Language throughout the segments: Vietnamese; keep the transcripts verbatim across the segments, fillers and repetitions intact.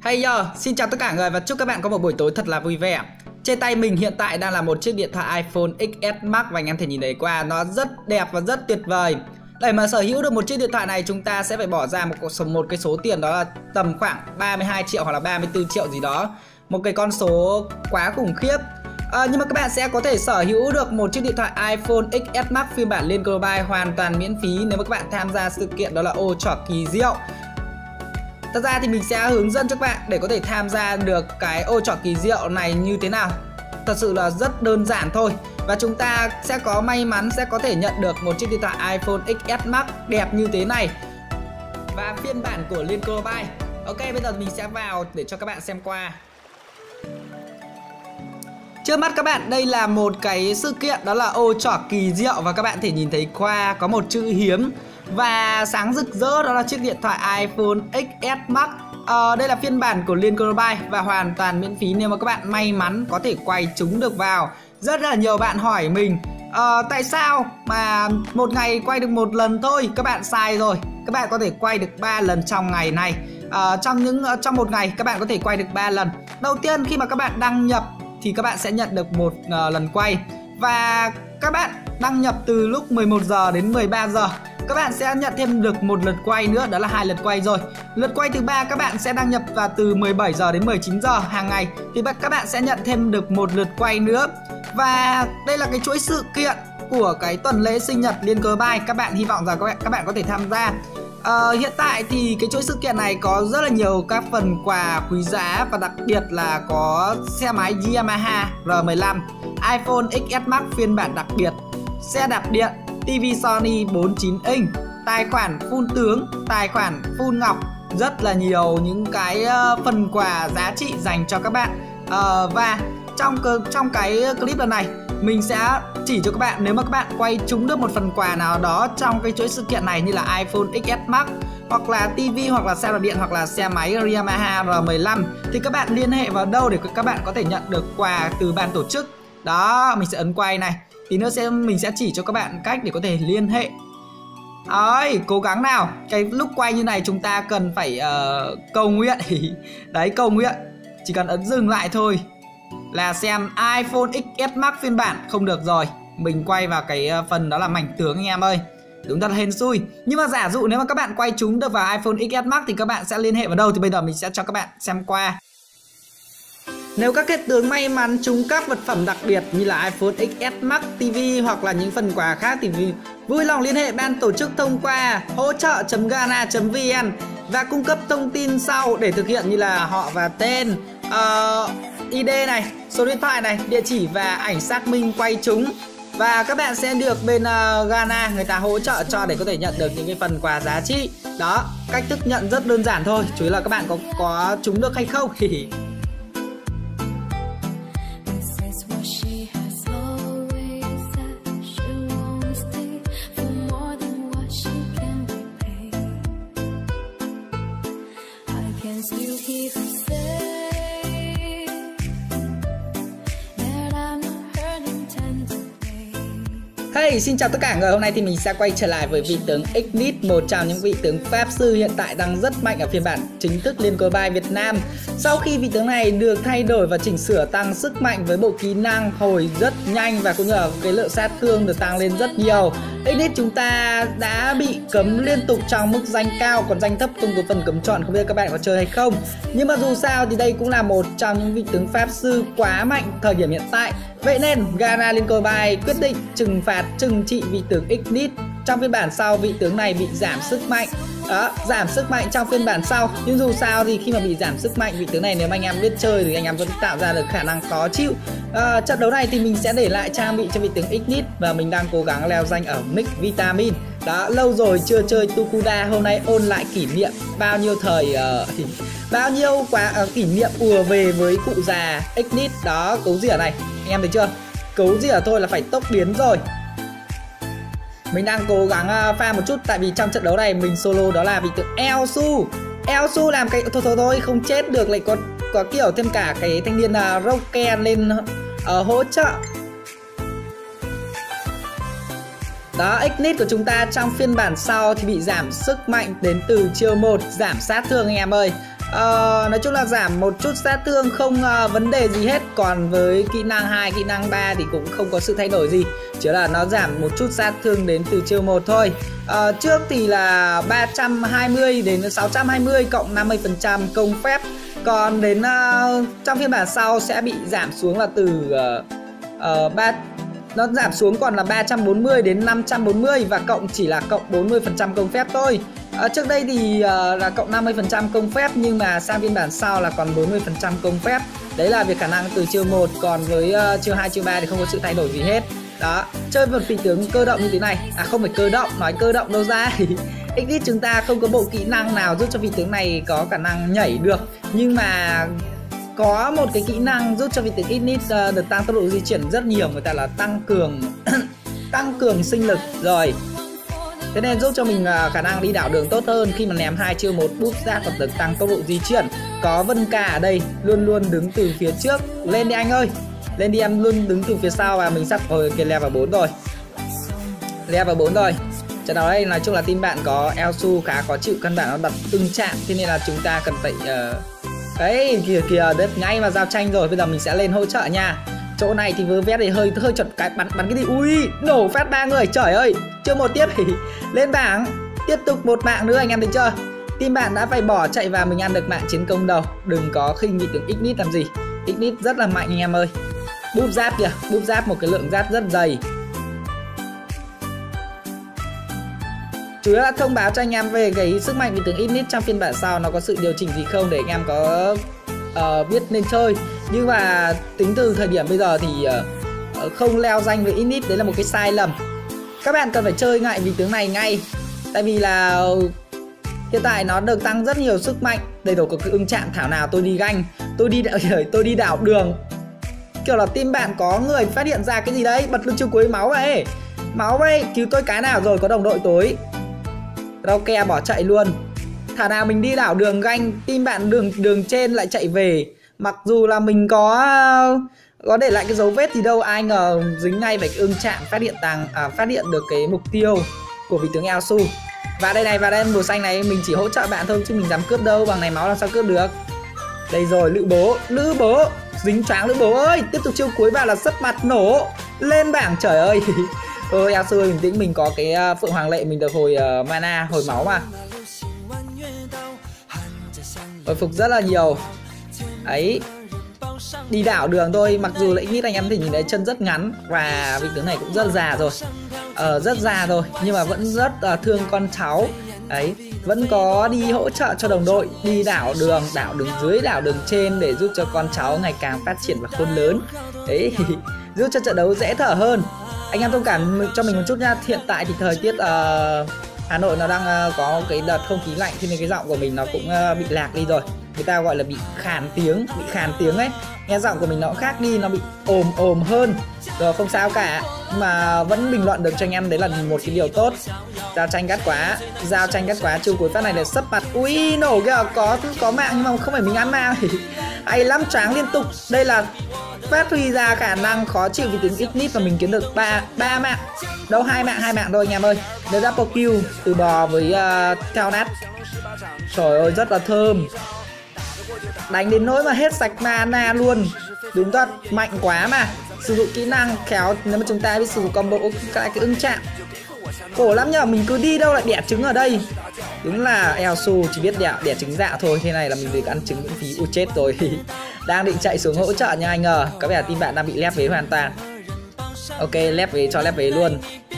Hey yo, xin chào tất cả người và chúc các bạn có một buổi tối thật là vui vẻ. Trên tay mình hiện tại đang là một chiếc điện thoại iPhone ích ét Max và anh em thể nhìn thấy qua nó rất đẹp và rất tuyệt vời. Để mà sở hữu được một chiếc điện thoại này chúng ta sẽ phải bỏ ra một, một cái số tiền đó là tầm khoảng ba mươi hai triệu hoặc là ba mươi tư triệu gì đó. Một cái con số quá khủng khiếp. À, nhưng mà các bạn sẽ có thể sở hữu được một chiếc điện thoại iPhone ích ét Max phiên bản liên global hoàn toàn miễn phí nếu mà các bạn tham gia sự kiện đó là ô trò kỳ diệu. Thật ra thì mình sẽ hướng dẫn cho các bạn để có thể tham gia được cái ô trò kỳ diệu này như thế nào. Thật sự là rất đơn giản thôi. Và chúng ta sẽ có may mắn sẽ có thể nhận được một chiếc điện thoại iPhone ích ét Max đẹp như thế này. Và phiên bản của liên global. Ok, bây giờ mình sẽ vào để cho các bạn xem qua. Trước mắt các bạn đây là một cái sự kiện đó là ô trò kỳ diệu. Và các bạn thể nhìn thấy qua có một chữ hiếm và sáng rực rỡ, đó là chiếc điện thoại iPhone ích ét Max. Ờ, đây là phiên bản của liên global và hoàn toàn miễn phí nếu mà các bạn may mắn có thể quay chúng được vào. Rất là nhiều bạn hỏi mình ờ, tại sao mà một ngày quay được một lần thôi. Các bạn sai rồi, các bạn có thể quay được ba lần trong ngày này. Ờ, trong những trong một ngày các bạn có thể quay được ba lần. Đầu tiên khi mà các bạn đăng nhập thì các bạn sẽ nhận được một uh, lần quay. Và các bạn đăng nhập từ lúc mười một giờ đến mười ba giờ, các bạn sẽ nhận thêm được một lượt quay nữa, đó là hai lượt quay rồi. Lượt quay thứ ba các bạn sẽ đăng nhập vào từ mười bảy giờ đến mười chín giờ hàng ngày thì các bạn sẽ nhận thêm được một lượt quay nữa. Và đây là cái chuỗi sự kiện của cái tuần lễ sinh nhật liên global. Các bạn hy vọng rằng các bạn, các bạn có thể tham gia. Uh, hiện tại thì cái chuỗi sự kiện này có rất là nhiều các phần quà quý giá và đặc biệt là có xe máy Yamaha R mười lăm, iPhone ích ét Max phiên bản đặc biệt, xe đạp điện, ti vi Sony bốn mươi chín inch, tài khoản full tướng, tài khoản full ngọc, rất là nhiều những cái uh, phần quà giá trị dành cho các bạn. Uh, và trong trong cái clip lần này mình sẽ chỉ cho các bạn nếu mà các bạn quay trúng được một phần quà nào đó trong cái chuỗi sự kiện này, như là iPhone ích ét Max hoặc là tivi hoặc là xe đạp điện hoặc là xe máy Yamaha R mười lăm thì các bạn liên hệ vào đâu để các bạn có thể nhận được quà từ ban tổ chức. Đó, mình sẽ ấn quay này. Tí nữa sẽ mình sẽ chỉ cho các bạn cách để có thể liên hệ. Đấy, cố gắng nào. Cái lúc quay như này chúng ta cần phải uh, cầu nguyện. Đấy, cầu nguyện. Chỉ cần ấn dừng lại thôi là xem iPhone ích ét Max phiên bản. Không được rồi, mình quay vào cái phần đó là mảnh tướng anh em ơi. Đúng thật là hên xui. Nhưng mà giả dụ nếu mà các bạn quay trúng được vào iPhone ích ét Max thì các bạn sẽ liên hệ vào đâu? Thì bây giờ mình sẽ cho các bạn xem qua. Nếu các kết tướng may mắn trúng các vật phẩm đặc biệt như là iPhone ích ét Max, tivi hoặc là những phần quà khác thì vui lòng liên hệ ban tổ chức thông qua hỗ trợ chấm gana chấm vn và cung cấp thông tin sau để thực hiện, như là họ và tên, uh, i đê này, số điện thoại này, địa chỉ và ảnh xác minh quay trúng. Và các bạn sẽ được bên uh, Ghana người ta hỗ trợ cho để có thể nhận được những cái phần quà giá trị. Đó, cách thức nhận rất đơn giản thôi, chủ yếu là các bạn có có trúng được hay không. Hey, xin chào tất cả người. Hôm nay thì mình sẽ quay trở lại với vị tướng Ignite, một trong những vị tướng pháp sư hiện tại đang rất mạnh ở phiên bản chính thức liên global Việt Nam. Sau khi vị tướng này được thay đổi và chỉnh sửa tăng sức mạnh với bộ kỹ năng hồi rất nhanh và cũng như là cái lượng sát thương được tăng lên rất nhiều. Ignite chúng ta đã bị cấm liên tục trong mức danh cao, còn danh thấp không có phần cấm chọn, không biết các bạn có chơi hay không. Nhưng mà dù sao thì đây cũng là một trong những vị tướng pháp sư quá mạnh thời điểm hiện tại. Vậy nên Ghana liên global quyết định trừng phạt trừng trị vị tướng Ignite. Trong phiên bản sau vị tướng này bị giảm sức mạnh. Đó, giảm sức mạnh trong phiên bản sau. Nhưng dù sao thì khi mà bị giảm sức mạnh vị tướng này, nếu mà anh em biết chơi thì anh em có thể tạo ra được khả năng khó chịu. à, Trận đấu này thì mình sẽ để lại trang bị cho vị tướng Ignite và mình đang cố gắng leo danh ở Mix Vitamin. Đó, lâu rồi chưa chơi Tukuda, hôm nay ôn lại kỷ niệm bao nhiêu thời uh, bao nhiêu quá uh, kỷ niệm ùa về với cụ già Ignite. Đó, cấu rỉa này, anh em thấy chưa? Cấu rỉa thôi là phải tốc biến rồi. Mình đang cố gắng uh, farm một chút, tại vì trong trận đấu này mình solo đó là vị tướng Elsu. Elsu làm cái thôi thôi thôi không chết được, lại có có kiểu thêm cả cái thanh niên uh, Roken lên uh, hỗ trợ. Đó, Ignite của chúng ta trong phiên bản sau thì bị giảm sức mạnh đến từ chiêu một, giảm sát thương anh em ơi. uh, nói chung là giảm một chút sát thương không uh, vấn đề gì hết. Còn với kỹ năng hai, kỹ năng ba thì cũng không có sự thay đổi gì, chỉ là nó giảm một chút sát thương đến từ chiêu một thôi. uh, Trước thì là ba trăm hai mươi đến sáu trăm hai mươi cộng năm mươi phần trăm công phép. Còn đến uh, trong phiên bản sau sẽ bị giảm xuống là từ uh, uh, ba nó giảm xuống còn là ba trăm bốn mươi đến năm trăm bốn mươi và cộng chỉ là cộng bốn mươi phần trăm công phép thôi. À, trước đây thì uh, là cộng năm mươi phần trăm công phép, nhưng mà sang phiên bản sau là còn bốn mươi phần trăm công phép. Đấy là về khả năng từ chiêu một. Còn với uh, chiêu hai, chiêu ba thì không có sự thay đổi gì hết. Đó, chơi một vị tướng cơ động như thế này, à không phải cơ động, nói cơ động đâu ra. Exit chúng ta không có bộ kỹ năng nào giúp cho vị tướng này có khả năng nhảy được, nhưng mà có một cái kỹ năng giúp cho vị tướng Ignis uh, được tăng tốc độ di chuyển rất nhiều, người ta là tăng cường tăng cường sinh lực rồi. Thế nên giúp cho mình uh, khả năng đi đảo đường tốt hơn khi mà ném hai chiêu một búp ra còn được tăng tốc độ di chuyển. Có Vân Ca ở đây luôn luôn đứng từ phía trước. Lên đi anh ơi, lên đi em, luôn đứng từ phía sau và mình sắp hồi cái level bốn rồi. Level bốn rồi. Trận đấu đây nói chung là team bạn có Elsu khá khó chịu, căn bản nó đặt từng chạm, thế nên là chúng ta cần phải uh, đấy kìa kìa đất ngay vào giao tranh rồi. Bây giờ mình sẽ lên hỗ trợ nha. Chỗ này thì vơ vét thì hơi hơi chật cái bắn bắn cái gì, ui nổ phát ba người, trời ơi. Chưa một tiếp thì lên bảng, tiếp tục một mạng nữa anh em thấy chưa. Team bạn đã phải bỏ chạy và mình ăn được mạng chiến công đầu. Đừng có khinh vị tướng Ignis làm gì, Ignis rất là mạnh anh em ơi. Búp giáp kìa, búp giáp một cái lượng giáp rất dày. Chủ yếu là thông báo cho anh em về cái sức mạnh vị tướng Ignis trong phiên bản sau nó có sự điều chỉnh gì không để anh em có uh, biết nên chơi. Nhưng mà tính từ thời điểm bây giờ thì uh, không leo danh với Ignis đấy là một cái sai lầm. Các bạn cần phải chơi ngại vị tướng này ngay, tại vì là hiện tại nó được tăng rất nhiều sức mạnh, đầy đủ các ưng chạm. Thảo nào tôi đi ganh, tôi đi tôi đi đảo đường, kiểu là team bạn có người phát hiện ra cái gì đấy, bật lưng chiêu cuối máu ấy, máu ấy, cứu tôi cái nào rồi, có đồng đội tối. Rauke bỏ chạy luôn. Thảo nào mình đi đảo đường ganh, team bạn đường đường trên lại chạy về. Mặc dù là mình có có để lại cái dấu vết thì đâu, ai ngờ dính ngay phải cái ưng chạm phát hiện tàng à, phát hiện được cái mục tiêu của vị tướng Elsu. Và đây này, và đây màu xanh này mình chỉ hỗ trợ bạn thôi chứ mình dám cướp đâu, bằng này máu làm sao cướp được. Đây rồi, lữ bố, lữ bố dính choáng lữ bố ơi, tiếp tục chiêu cuối vào là sấp mặt nổ lên bảng, trời ơi. Ôi Elsu ơi, bình tĩnh, mình có cái Phượng Hoàng Lệ, mình được hồi uh, mana, hồi máu mà. Hồi phục rất là nhiều. Ấy, đi đảo đường thôi, mặc dù là Ignis anh em thì nhìn thấy chân rất ngắn và vị tướng này cũng rất già rồi, ờ, rất già rồi, nhưng mà vẫn rất uh, thương con cháu. Đấy, vẫn có đi hỗ trợ cho đồng đội, đi đảo đường, đảo đường dưới, đảo đường trên để giúp cho con cháu ngày càng phát triển và khôn lớn. Đấy, giúp cho trận đấu dễ thở hơn. Anh em thông cảm cho mình một chút nha. Hiện tại thì thời tiết uh, Hà Nội nó đang uh, có cái đợt không khí lạnh, thế nên cái giọng của mình nó cũng uh, bị lạc đi rồi. Người ta gọi là bị khàn tiếng, bị khàn tiếng ấy. Nghe giọng của mình nó khác đi, nó bị ồm ồm hơn. Rồi không sao cả, nhưng mà vẫn bình luận được cho anh em, đấy là một cái điều tốt. Giao tranh gắt quá, giao tranh gắt quá, chiêu cuối phát này để sấp mặt. Ui nổ kìa, có có mạng nhưng mà không phải mình ăn mạng. Hay lắm, choáng liên tục. Đây là phát huy ra khả năng khó chịu vì tiếng Ignis và mình kiếm được ba ba mạng. Đâu hai mạng, hai mạng thôi anh em ơi. The double kill từ bò với uh, theo nát. Trời ơi rất là thơm. Đánh đến nỗi mà hết sạch mana luôn. Đúng thật, mạnh quá mà. Sử dụng kỹ năng khéo, nếu mà chúng ta biết sử dụng combo cái cái ưng chạm. Khổ lắm nhờ, mình cứ đi đâu lại đẻ trứng ở đây. Đúng là Elsu chỉ biết đẻ, đẻ trứng dạ thôi. Thế này là mình được ăn trứng miễn phí. Ui chết rồi. Đang định chạy xuống hỗ trợ nha, anh ngờ có vẻ là team bạn đang bị lép vế hoàn toàn. Ok, lép vế, cho lép vế luôn.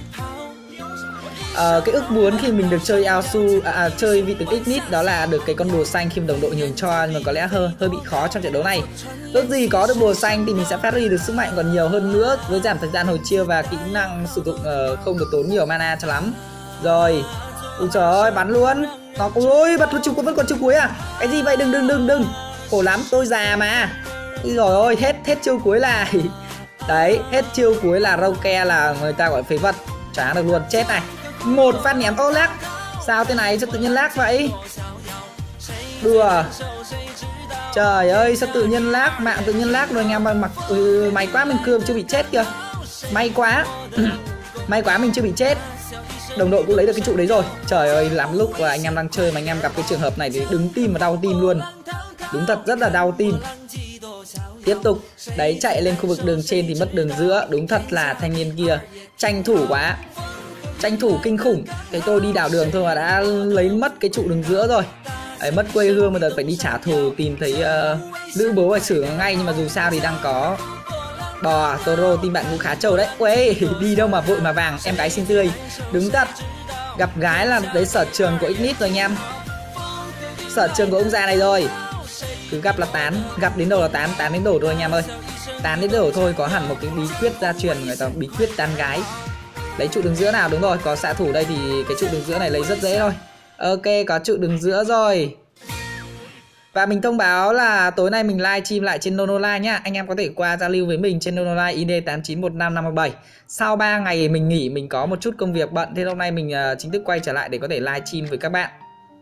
Uh, cái ước muốn khi mình được chơi Elsu, à, à, chơi vị tướng Ignis đó là được cái con bùa xanh khi đồng đội nhường cho, nhưng mà có lẽ hơi hơi bị khó trong trận đấu này. Ước gì có được bùa xanh thì mình sẽ phát huy được sức mạnh còn nhiều hơn nữa, với giảm thời gian hồi chiêu và kỹ năng sử dụng uh, không được tốn nhiều mana cho lắm. Rồi, ui trời ơi, bắn luôn. Nó ôi bật luôn chiêu cuối, vẫn còn chiêu cuối à? Cái gì vậy, đừng đừng đừng đừng. Khổ lắm, tôi già mà. Ui rồi ôi, hết hết chiêu cuối là đấy, hết chiêu cuối là Rauke là người ta gọi phế vật. Choáng được luôn, chết này. Một phát ném, ô lag. Sao thế này, sao tự nhiên lag vậy? Đùa. Trời ơi, sao tự nhiên lag, mạng tự nhiên lag rồi anh em. Mặc ừ, may quá mình cưa chưa bị chết kìa. May quá. May quá mình chưa bị chết. đồng đội cũng lấy được cái trụ đấy rồi. Trời ơi, lắm lúc và anh em đang chơi mà anh em gặp cái trường hợp này thì đứng tim và đau tim luôn. Đúng thật rất là đau tim. Tiếp tục, đấy chạy lên khu vực đường trên thì mất đường giữa. Đúng thật là thanh niên kia tranh thủ quá, tranh thủ kinh khủng. Thấy tôi đi đảo đường thôi mà đã lấy mất cái trụ đường giữa rồi. Đấy, mất quê hương mà giờ phải đi trả thù, tìm thấy uh, nữ bố phải xử ngay. Nhưng mà dù sao thì đang có bò, Toro, team bạn cũng khá trâu đấy. Uầy, đi đâu mà vội mà vàng, em gái xinh tươi. Đúng thật, gặp gái là đấy sở trường của Ignite rồi anh em. Sở trường của ông già này rồi. Cứ gặp là tán, gặp đến đầu là tán, tán đến đổ thôi anh em ơi. Tán đến đổ thôi, có hẳn một cái bí quyết gia truyền, người ta bí quyết tán gái. Lấy trụ đường giữa nào, đúng rồi, có xạ thủ đây thì cái trụ đường giữa này lấy rất dễ thôi. Ok, có trụ đường giữa rồi. Và mình thông báo là tối nay mình live stream lại trên Nonolive nhá. Anh em có thể qua giao lưu với mình trên Nonolive i đê tám chín một năm năm một bảy. Sau ba ngày mình nghỉ, mình có một chút công việc bận, thế hôm nay mình uh, chính thức quay trở lại để có thể live stream với các bạn.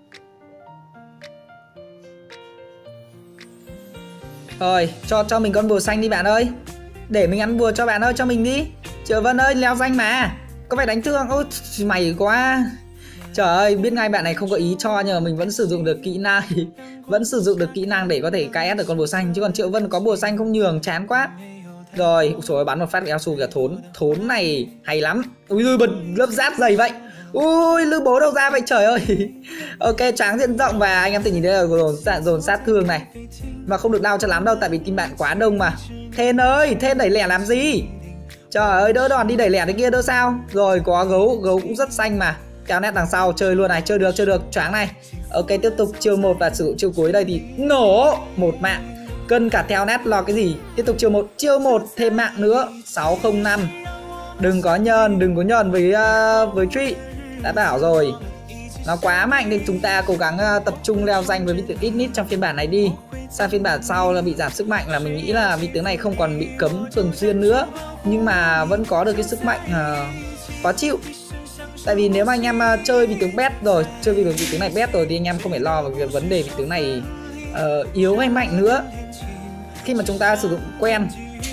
Rồi, cho cho mình con bùa xanh đi bạn ơi. Để mình ăn bùa cho bạn ơi, cho mình đi. Triệu Vân ơi, leo danh mà. Có phải đánh thương? Ôi, mày quá. Trời ơi, biết ngay bạn này không có ý cho, nhưng mà mình vẫn sử dụng được kỹ năng. Vẫn sử dụng được kỹ năng để có thể ca ét được con bùa xanh. Chứ còn Triệu Vân có bùa xanh không nhường, chán quá. Rồi, ui trời ơi, bắn một phát eo su cả thốn. Thốn này hay lắm. Ui ui, bật lớp giáp dày vậy. Ui, lư bố đâu ra vậy trời ơi. Ok, tráng diện rộng và anh em tự nhìn thấy là dồn, dồn sát thương này. Mà không được đau cho lắm đâu, tại vì team bạn quá đông mà. Thên ơi, Thên đẩy lẻ làm gì? Trời ơi, đỡ đòn đi đẩy lẻ thế kia đỡ sao. Rồi, có gấu, gấu cũng rất xanh mà. Kéo nét đằng sau, chơi luôn này, chơi được, chơi được, choáng này. Ok, tiếp tục chiêu một và sử dụng chiêu cuối đây thì nổ một mạng. Cân cả theo nét lo cái gì. Tiếp tục chiêu một, chiêu một thêm mạng nữa, sáu không năm. Đừng có nhờn, đừng có nhờn với uh, với Tree. Đã bảo rồi, nó quá mạnh nên chúng ta cố gắng uh, tập trung leo danh với vị tướng Ignite trong phiên bản này đi. Sang phiên bản sau là bị giảm sức mạnh, là mình nghĩ là vị tướng này không còn bị cấm thường xuyên nữa, nhưng mà vẫn có được cái sức mạnh uh, khó chịu. Tại vì nếu mà anh em uh, chơi vị tướng bet rồi, chơi vị tướng, vị tướng này bet rồi thì anh em không phải lo về cái vấn đề vị tướng này uh, yếu hay mạnh nữa. Khi mà chúng ta sử dụng quen.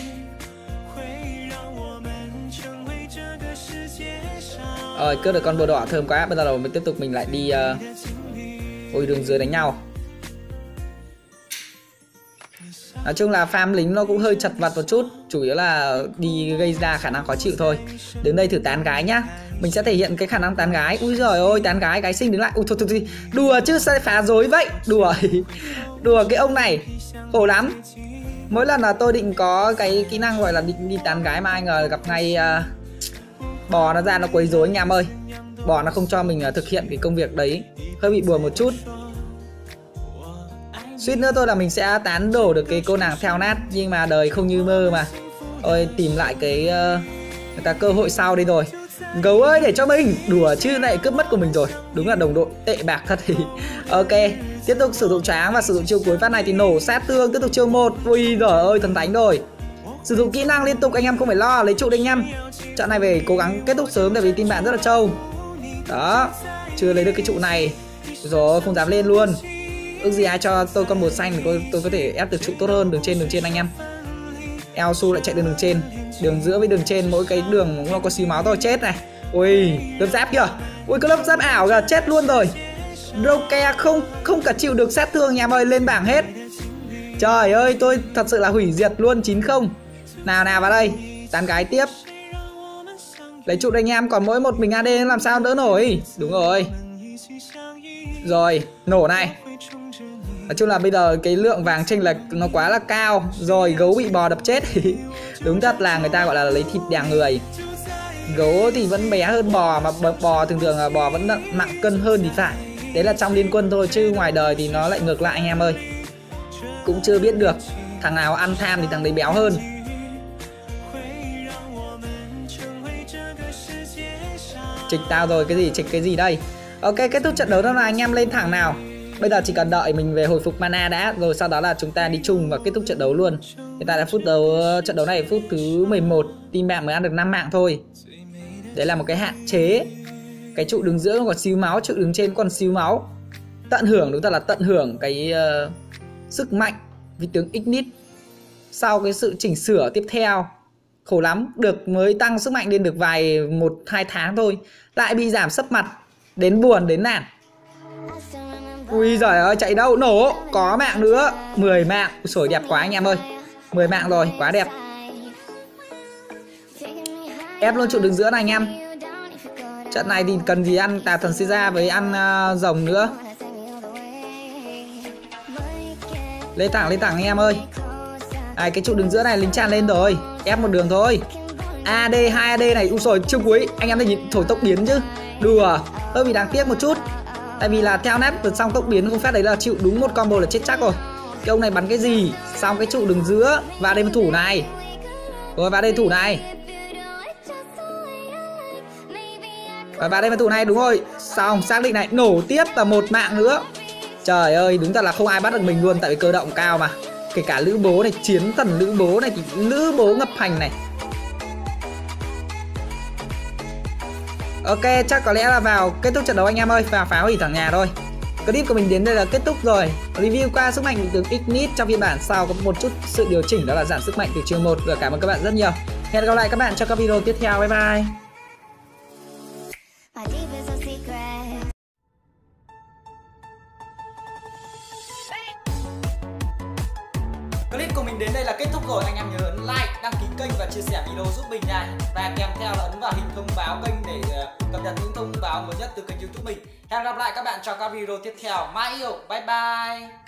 Rồi, cướp được con bồ đỏ thơm quá. Bây giờ mình tiếp tục mình lại đi uh... ôi, đường dưới đánh nhau. Nói chung là farm lính nó cũng hơi chật vật một chút, chủ yếu là đi gây ra khả năng khó chịu thôi. Đứng đây thử tán gái nhá. Mình sẽ thể hiện cái khả năng tán gái. Ui giời ơi, tán gái, gái xinh đứng lại. Ui thôi thôi, thôi. Đùa chứ sao phá rối vậy. Đùa Đùa cái ông này khổ lắm. Mỗi lần là tôi định có cái kỹ năng gọi là định đi tán gái mà ai ngờ gặp ngay uh, bò nó ra nó quấy rối anh em ơi. Bò nó không cho mình uh, thực hiện cái công việc đấy. Hơi bị buồn một chút. Suýt nữa tôi là mình sẽ tán đổ được cái cô nàng theo nát, nhưng mà đời không như mơ mà. Ôi, tìm lại cái uh, người ta cơ hội sau đi rồi. Gấu ơi, để cho mình. Đùa chứ, lại cướp mất của mình rồi. Đúng là đồng đội tệ bạc thật thì. Ok, tiếp tục sử dụng tráng và sử dụng chiêu cuối phát này thì nổ sát thương. Tiếp tục chiêu một. Ui giời ơi, thần thánh rồi. Sử dụng kỹ năng liên tục, anh em không phải lo. Lấy trụ đi anh em. Trận này phải cố gắng kết thúc sớm tại vì team bạn rất là trâu. Đó, chưa lấy được cái trụ này rồi, không dám lên luôn. Ước gì ai cho tôi con bồ xanh thì tôi, tôi có thể ép được trụ tốt hơn. Đường trên, đường trên anh em. Eo su lại chạy đường, đường trên. Đường giữa với đường trên, mỗi cái đường nó có xíu máu thôi, chết này. Ui, lớp giáp kìa. Ui, cái lớp giáp ảo kìa, chết luôn rồi. Roke không không cả chịu được sát thương nhà em ơi, lên bảng hết. Trời ơi, tôi thật sự là hủy diệt luôn. Chín không. Nào nào vào đây, tán gái tiếp. Lấy trụ đây anh em, còn mỗi một mình a đê làm sao đỡ nổi. Đúng rồi. Rồi, nổ này. Nói chung là bây giờ cái lượng vàng chênh lệch nó quá là cao. Rồi, gấu bị bò đập chết. Đúng thật là người ta gọi là lấy thịt đè người. Gấu thì vẫn bé hơn bò, mà bò thường thường là bò vẫn nặng cân hơn thì phải. Đấy là trong liên quân thôi, chứ ngoài đời thì nó lại ngược lại anh em ơi. Cũng chưa biết được. Thằng nào ăn tham thì thằng đấy béo hơn. Trịch tao rồi, cái gì trịch cái gì đây. Ok, kết thúc trận đấu đó là anh em lên thẳng nào. Bây giờ chỉ cần đợi mình về hồi phục mana đã, rồi sau đó là chúng ta đi chung và kết thúc trận đấu luôn. Hiện tại là phút đấu trận đấu này phút thứ mười một, team bạn mới ăn được năm mạng thôi. Đấy là một cái hạn chế. Cái trụ đường giữa còn xíu máu, trụ đường trên còn xíu máu. Tận hưởng, đúng thật là tận hưởng cái uh, sức mạnh vị tướng Ignite sau cái sự chỉnh sửa tiếp theo. Khổ lắm, được mới tăng sức mạnh lên được vài một hai tháng thôi lại bị giảm sấp mặt, đến buồn đến nản. Ui giời ơi, chạy đâu, nổ, có mạng nữa, mười mạng. Ui xổi, đẹp quá anh em ơi, mười mạng rồi, quá đẹp. Ép luôn trụ đứng giữa này anh em. Trận này thì cần gì ăn tà thần Caesar với ăn uh, rồng nữa. Lên thẳng, lên thẳng anh em ơi. À, cái trụ đứng giữa này lính tràn lên rồi, ép một đường thôi. a đê, hai a đê này, ui rồi chiêu cuối anh em thấy nhìn thổi tốc biến chứ. Đùa, hơi bị đáng tiếc một chút. Tại vì là theo nét vượt xong tốc biến không phép đấy là chịu đúng một combo là chết chắc rồi. Cái ông này bắn cái gì? Xong cái trụ đứng giữa và đây một thủ này. Rồi vào đây thủ này. Và vào đây một thủ này, đúng rồi. Xong xác định này, nổ tiếp và một mạng nữa. Trời ơi, đúng thật là không ai bắt được mình luôn, tại vì cơ động cao mà. Kể cả lữ bố này, chiến thần lữ bố này thì lữ bố ngập hành này. Ok, chắc có lẽ là vào kết thúc trận đấu anh em ơi, và phá hủy thẳng nhà thôi. Clip của mình đến đây là kết thúc rồi. Review qua sức mạnh của tướng Ignite trong phiên bản sau có một chút sự điều chỉnh, đó là giảm sức mạnh từ chương một. Và cảm ơn các bạn rất nhiều. Hẹn gặp lại các bạn trong các video tiếp theo. Bye bye. Clip của mình đến đây là kết thúc rồi. Anh em nhớ ấn like, đăng ký kênh và chia sẻ video giúp mình nha. Và kèm theo là ấn vào hình thông báo kênh để cập nhật những thông báo mới nhất từ kênh YouTube mình. Hẹn gặp lại các bạn trong các video tiếp theo. Mãi yêu, bye bye.